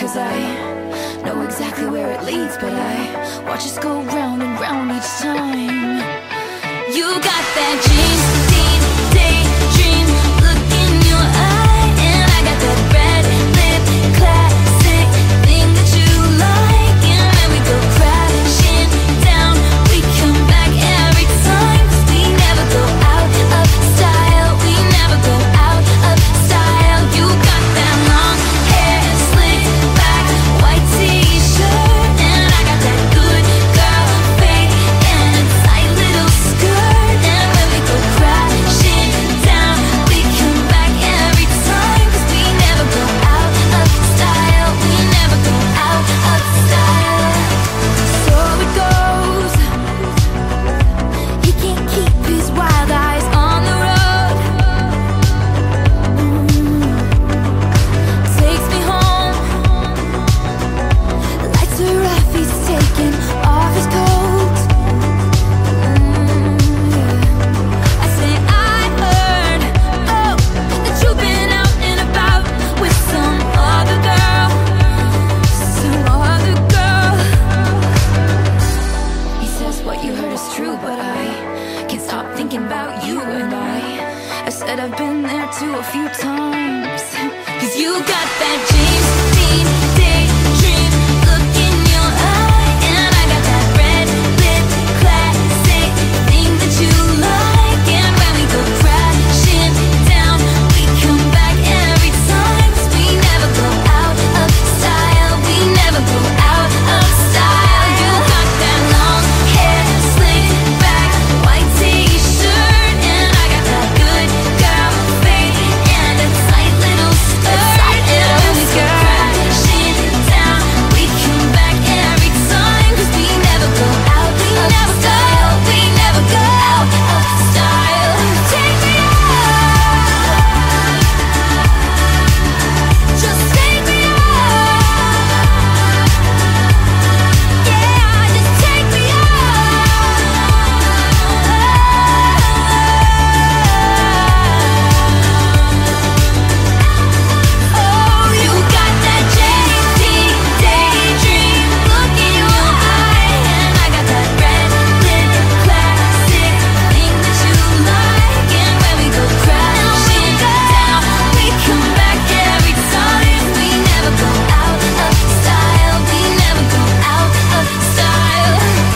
'cause I know exactly where it leads, but I watch us go round and round each time. You got that dream, daydream look in your eye, and I got that red lip classic thing that you like. And when we go crashing down, we come back every time, 'cause we never go out of style. We never go out of style. You got that long hair slicked back, white t-shirt, and I got that good girl fake and a tight little skirt. And when we go crashing down, we come back every time, 'cause we never go out of style. We never go out of style. So it goes. He can't keep his wild eyes on the road. Takes me home. Lights are off, he's taking off his coat. I say I heard, oh, that you've been out and about with some other girl, some other girl. He says what you heard is true, but I can't stop thinking about you. And I said I've been there too a few times, 'cause you got that James Dean daydream look in your eye, and I got that red lip classic thing that you like. And when we go crashing down, we come back every time, 'cause we never go out of style. We never go out of style. You got that long hair slicked back, white t-shirt, and I got that good girl fake and a tight little skirt. And when we go crashing down, we come back every time, 'cause we never go out of style. We never go out of style. Take me out, just take me out. Yeah, just take me out. Oh, you got that JD daydream look in your eye, and I got that red lip classic thing that you like. And when we go crashing down, we come back every time. We never go out of style. We never go out of style.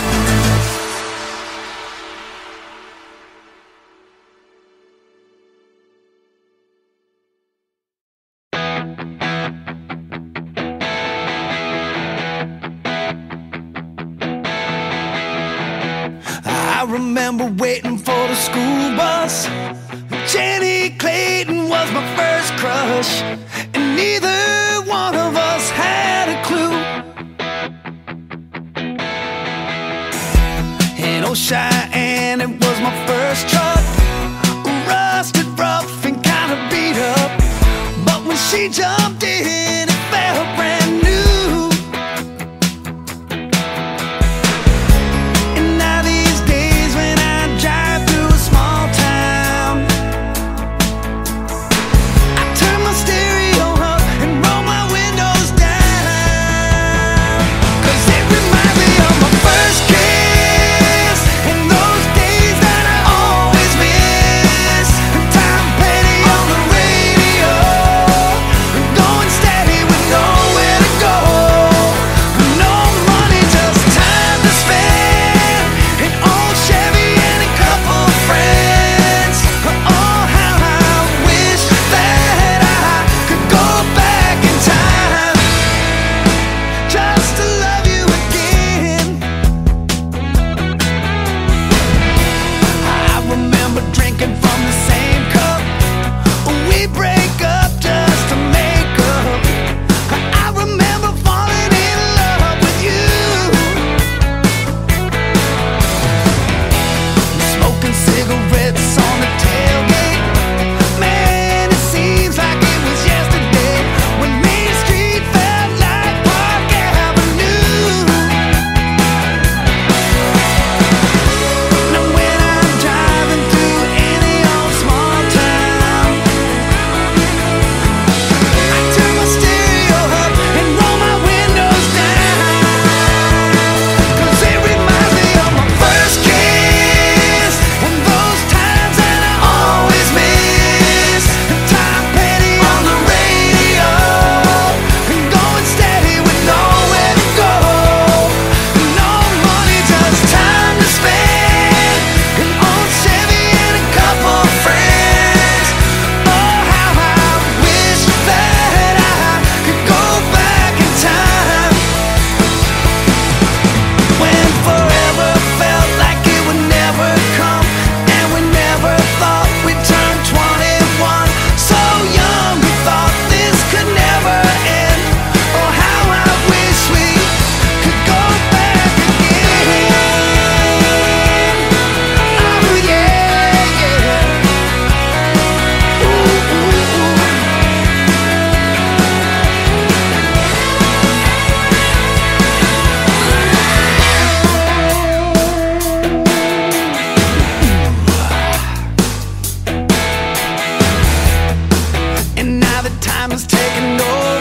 I remember waiting for the school bus. Jenny Clayton was my first crush, and neither one of us had a clue. In Old Cheyenne, it was my first truck, rusted, rough, and kind of beat up. But when she jumped in, it felt brand new. And now these days when I drive through a small town, I turn my stereo up and roll my windows down, 'cause it reminds me of my first kiss and those days that I always miss. And Tom Petty on the radio, going steady with time has taken over.